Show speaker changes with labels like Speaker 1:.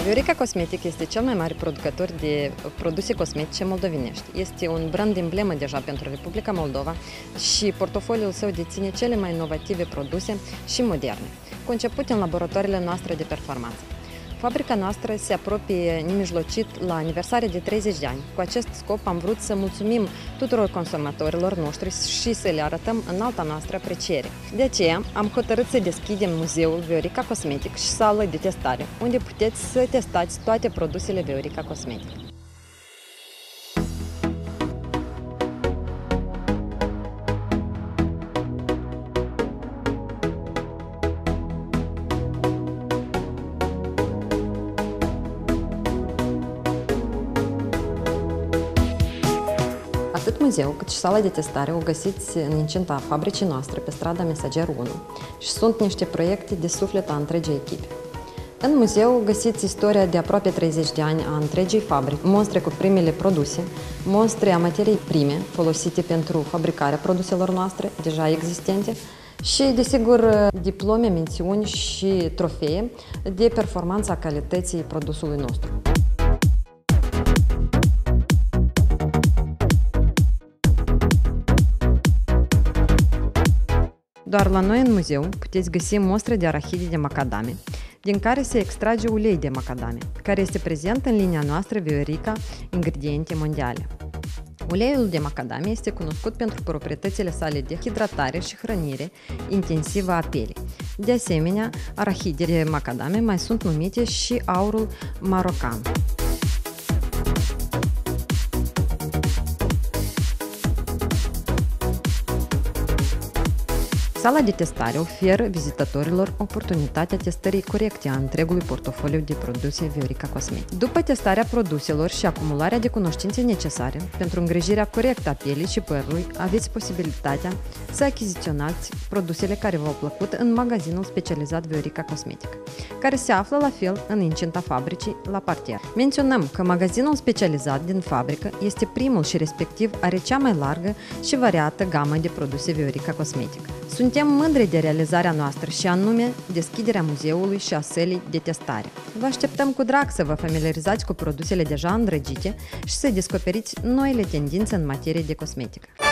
Speaker 1: Viorica Cosmetic este cel mai mare producător de produse cosmetice moldovenești. Este un brand emblemă deja pentru Republica Moldova și portofoliul său deține cele mai inovative produse și moderne, concepute în laboratoarele noastre de performanță. Fabrica noastră se apropie nemijlocit la aniversare de 30 de ani. Cu acest scop am vrut să mulțumim tuturor consumatorilor noștri și să le arătăm înalta noastră apreciere. De aceea am hotărât să deschidem muzeul Viorica Cosmetic și sală de testare, unde puteți să testați toate produsele Viorica Cosmetic. Atât muzeul cât și sala de testare o găsiți în incinta fabricii noastre pe strada Mesager 1 și sunt niște proiecte de suflet a întregii echipe. În muzeu găsiți istoria de aproape 30 de ani a întregii fabrici, monstre cu primele produse, monstre a materiei prime folosite pentru fabricarea produselor noastre deja existente și, desigur, diplome, mențiuni și trofee de performanță a calității produsului nostru. Doar la noi în muzeu puteți găsi mostre de arahide de macadame, din care se extrage ulei de macadame, care este prezent în linia noastră Viorica Ingrediente Mondiale. Uleiul de macadame este cunoscut pentru proprietățile sale de hidratare și hrănire intensivă a pielii. De asemenea, arahidele de macadame mai sunt numite și aurul marocan. Sala de testare oferă vizitatorilor oportunitatea testării corecte a întregului portofoliu de produse Viorica Cosmetic. După testarea produselor și acumularea de cunoștințe necesare pentru îngrijirea corectă a pielii și părului, aveți posibilitatea să achiziționați produsele care v-au plăcut în magazinul specializat Viorica Cosmetic, care se află la fel în incinta fabricii la parter. Menționăm că magazinul specializat din fabrică este primul și respectiv are cea mai largă și variată gamă de produse Viorica Cosmetic. Suntem mândri de realizarea noastră și anume deschiderea muzeului și a sălii de testare. Vă așteptăm cu drag să vă familiarizați cu produsele deja îndrăgite și să descoperiți noile tendințe în materie de cosmetică.